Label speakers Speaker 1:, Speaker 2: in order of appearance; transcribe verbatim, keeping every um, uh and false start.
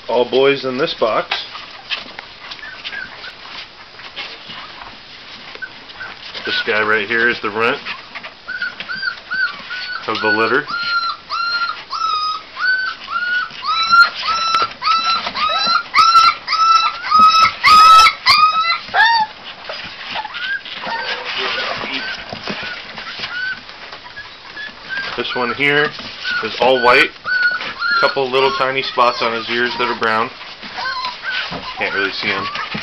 Speaker 1: All boys in this box. This guy right here is the runt of the litter. This one here is all white. A couple little tiny spots on his ears that are brown. Can't really see them.